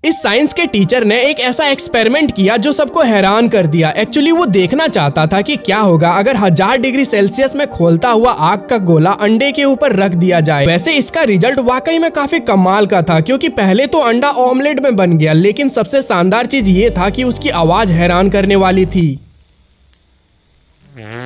इस साइंस के टीचर ने एक ऐसा एक्सपेरिमेंट किया जो सबको हैरान कर दिया। एक्चुअली वो देखना चाहता था कि क्या होगा अगर 1000 डिग्री सेल्सियस में खोलता हुआ आग का गोला अंडे के ऊपर रख दिया जाए। वैसे इसका रिजल्ट वाकई में काफी कमाल का था, क्योंकि पहले तो अंडा ऑमलेट में बन गया, लेकिन सबसे शानदार चीज ये था कि उसकी आवाज हैरान करने वाली थी।